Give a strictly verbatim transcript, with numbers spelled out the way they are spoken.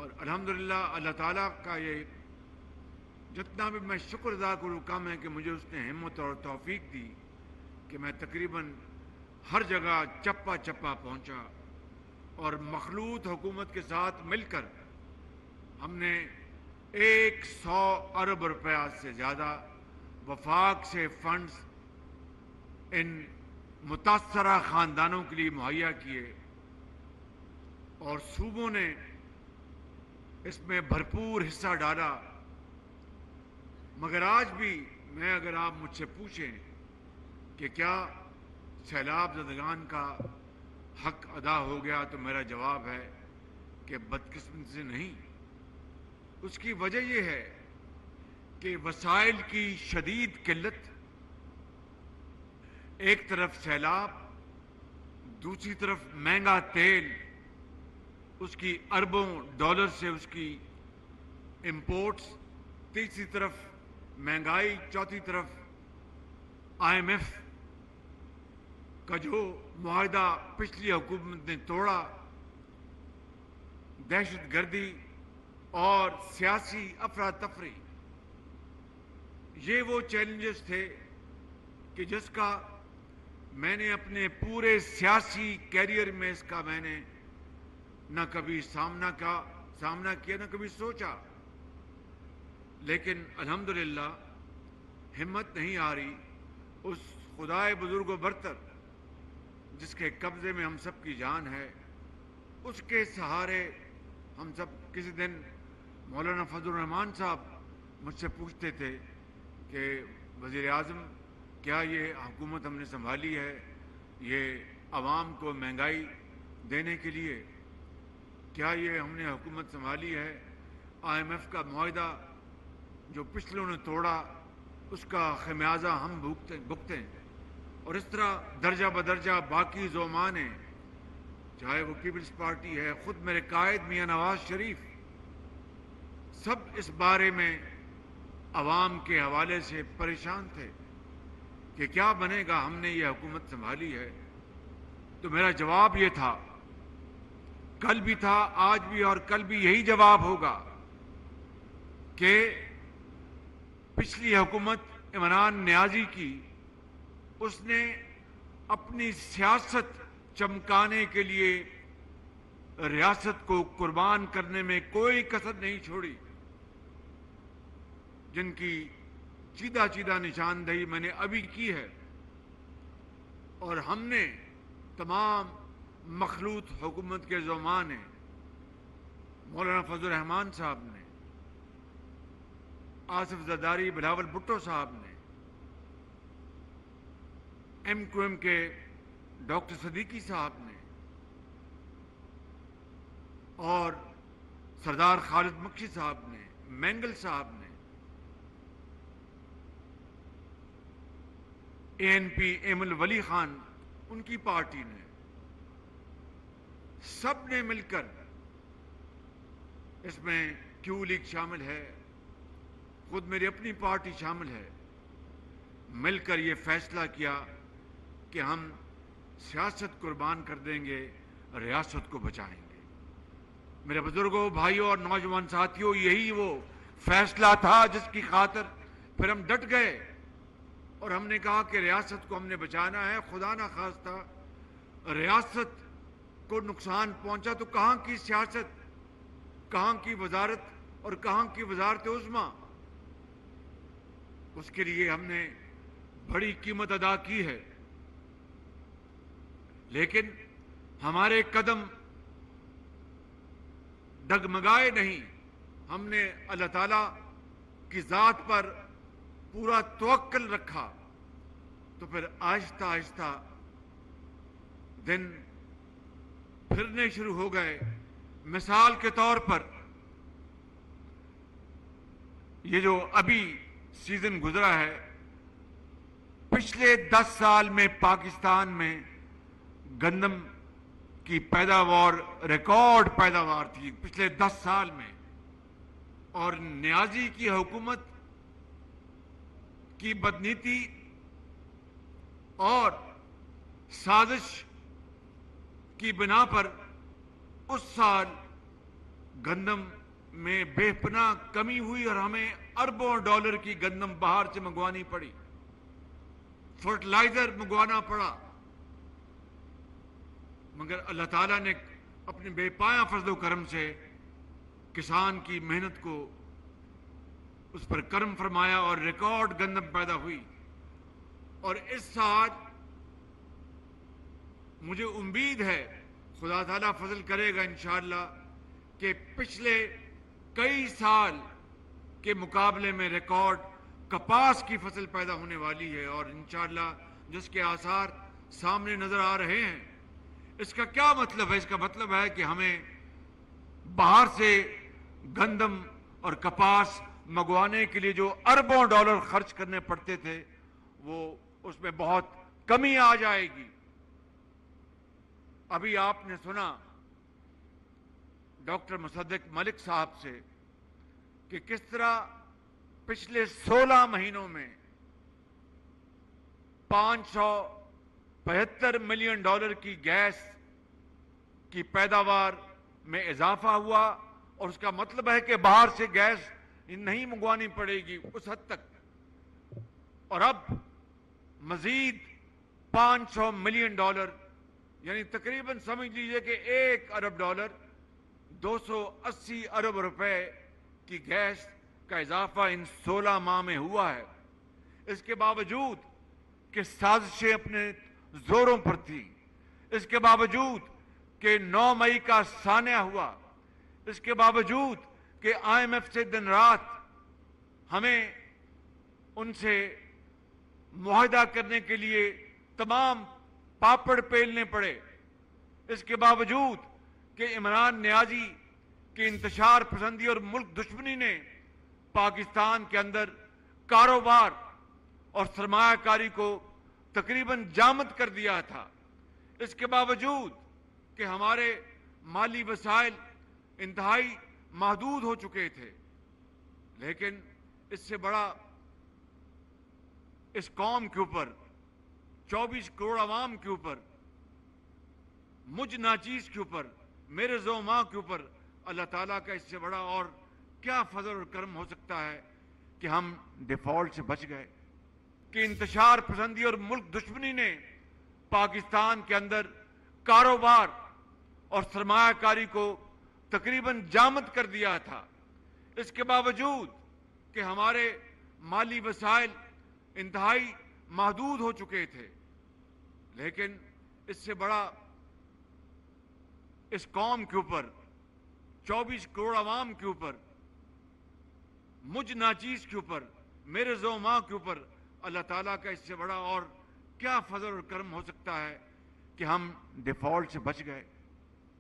اور الحمدللہ اللہ تعالیٰ کا یہ جتنا بھی میں شکر ادا کروں کم ہے کہ مجھے اس نے ہمت اور توفیق دی کہ میں تقریباً ہر جگہ چپا چپا پہنچا، اور مخلوط حکومت کے ساتھ مل کر ہم نے ایک سو ارب روپیہ سے زیادہ وفاق سے فنڈز ان متاثرہ خاندانوں کے لیے مہیا کیے، اور صوبوں نے اس میں بھرپور حصہ ڈالا۔ مگر آج بھی میں اگر آپ مجھ سے پوچھیں کہ کیا سیلاب زدگان کا حق ادا ہو گیا، تو میرا جواب ہے کہ بدقسمتی سے نہیں۔ اس کی وجہ یہ ہے کہ وسائل کی شدید قلت، ایک طرف سیلاب، دوسری طرف مہنگا تیل، اس کی اربوں ڈالر سے اس کی امپورٹس، تیسری طرف مہنگائی، چوتھی طرف آئی ایم ایف کا جو معاہدہ پچھلی حکومت نے توڑا، دہشت گردی اور سیاسی افراتفری، یہ وہ چیلنجز تھے کہ جس کا میں نے اپنے پورے سیاسی کیریئر میں اس کا میں نے نہ کبھی سامنا کا سامنا کیا، نہ کبھی سوچا، لیکن الحمدللہ ہمت نہیں آ رہی اس خدائے بزرگ و برتر جس کے قبضے میں ہم سب کی جان ہے، اس کے سہارے ہم سب۔ کسی دن مولانا فضل الرحمان صاحب مجھ سے پوچھتے تھے کہ وزیر اعظم کیا یہ حکومت ہم نے سنبھالی ہے یہ عوام کو مہنگائی دینے کے لیے؟ کیا یہ ہم نے حکومت سنبھالی ہے آئی ایم ایف کا معاہدہ جو پچھلوں نے توڑا اس کا خمیازہ ہم بھگتیں بھگتیں اور اس طرح درجہ بدرجہ باقی زعماء ہیں، چاہے وہ پیپلز پارٹی ہے، خود میرے قائد میاں نواز شریف، سب اس بارے میں عوام کے حوالے سے پریشان تھے کہ کیا بنے گا، ہم نے یہ حکومت سنبھالی ہے۔ تو میرا جواب یہ تھا، کل بھی تھا، آج بھی، اور کل بھی یہی جواب ہوگا کہ پچھلی حکومت عمران نیازی کی، اس نے اپنی سیاست چمکانے کے لیے ریاست کو قربان کرنے میں کوئی کسر نہیں چھوڑی، جن کی چیدہ چیدہ نشاندہی میں نے ابھی کی ہے، اور ہم نے تمام مخلوط حکومت کے زعماء نے، مولانا فضل الرحمان صاحب نے، آصف زرداری، بلاول بھٹو صاحب نے، ایم کیو ایم کے ڈاکٹر صدیقی صاحب نے، اور سردار خالد مکھی صاحب نے، مینگل صاحب نے، اے این پی ایم الولی خان ان کی پارٹی نے، سب نے مل کر، اس میں کیو لیگ شامل ہے، خود میری اپنی پارٹی شامل ہے، مل کر یہ فیصلہ کیا کہ ہم سیاست قربان کر دیں گے، ریاست کو بچائیں گے۔ میرے بزرگوں، بھائیوں اور نوجوان ساتھیوں، یہی وہ فیصلہ تھا جس کی خاطر پھر ہم ڈٹ گئے اور ہم نے کہا کہ ریاست کو ہم نے بچانا ہے۔ خدا نہ خواستہ ریاست کو نقصان پہنچا تو کہاں کی سیاست، کہاں کی وزارت اور کہاں کی وزارت عظمیٰ؟ اس کے لیے ہم نے بڑی قیمت ادا کی ہے، لیکن ہمارے قدم ڈگمگائے نہیں۔ ہم نے اللہ تعالیٰ کی ذات پر پورا توکل رکھا، تو پھر آہستہ آہستہ دن پھرنے شروع ہو گئے۔ مثال کے طور پر یہ جو ابھی سیزن گزرا ہے، پچھلے دس سال میں پاکستان میں گندم کی پیداوار ریکارڈ پیداوار تھی پچھلے دس سال میں، اور نیازی کی حکومت کی بدنیتی اور سازش کی بنا پر اس سال گندم میں بے پناہ کمی ہوئی اور ہمیں اربوں ڈالر کی گندم باہر سے منگوانی پڑی، فرٹیلائزر منگوانا پڑا، مگر اللہ تعالیٰ نے اپنے بے پایہ فضل و کرم سے کسان کی محنت کو اس پر کرم فرمایا اور ریکارڈ گندم پیدا ہوئی۔ اور اس سال مجھے امید ہے خدا تعالیٰ فضل کرے گا انشاءاللہ کہ پچھلے کئی سال کے مقابلے میں ریکارڈ کپاس کی فصل پیدا ہونے والی ہے، اور انشاءاللہ جس کے آثار سامنے نظر آ رہے ہیں۔ اس کا کیا مطلب ہے؟ اس کا مطلب ہے کہ ہمیں باہر سے گندم اور کپاس منگوانے کے لیے جو اربوں ڈالر خرچ کرنے پڑتے تھے وہ اس میں بہت کمی آ جائے گی۔ ابھی آپ نے سنا ڈاکٹر مصدق ملک صاحب سے کہ کس طرح پچھلے سولہ مہینوں میں پانچ سو پچہتر ملین ڈالر کی گیس کی پیداوار میں اضافہ ہوا، اور اس کا مطلب ہے کہ باہر سے گیس نہیں منگوانی پڑے گی اس حد تک۔ اور اب مزید پانچ سو ملین ڈالر یعنی تقریباً سمجھ لیجئے کہ ایک ارب ڈالر دو سو اسی ارب روپے کی گیس کا اضافہ ان سولہ ماہ میں ہوا ہے۔ اس کے باوجود کہ سازشیں اپنے زوروں پر تھیں، اس کے باوجود کہ نو مئی کا سانحہ ہوا، اس کے باوجود کہ آئی ایم ایف سے دن رات ہمیں ان سے معاہدہ کرنے کے لیے تمام پاپڑ پیلنے پڑے، اس کے باوجود کہ عمران نیازی کی انتشار پسندی اور ملک دشمنی نے پاکستان کے اندر کاروبار اور سرمایہ کاری کو تقریباً جامد کر دیا تھا، اس کے باوجود کہ ہمارے مالی وسائل انتہائی محدود ہو چکے تھے، لیکن اس سے بڑا اس قوم کے اوپر، چوبیس کروڑ عوام کے اوپر، مجھ ناچیز کے اوپر، میرے زو ماں کے اوپر اللہ تعالیٰ کا اس سے بڑا اور کیا فضل اور کرم ہو سکتا ہے کہ ہم ڈیفالٹ سے بچ گئے، کہ انتشار پسندی اور ملک دشمنی نے پاکستان کے اندر کاروبار اور سرمایہ کاری کو تقریباً جامد کر دیا تھا، اس کے باوجود کہ ہمارے مالی وسائل انتہائی محدود ہو چکے تھے، لیکن اس سے بڑا اس قوم کے اوپر، چوبیس کروڑ عوام کے اوپر، مجھ ناچیز کے اوپر، میرے زو ماں کے اوپر اللہ تعالیٰ کا اس سے بڑا اور کیا فضل اور کرم ہو سکتا ہے کہ ہم ڈیفالٹ سے بچ گئے۔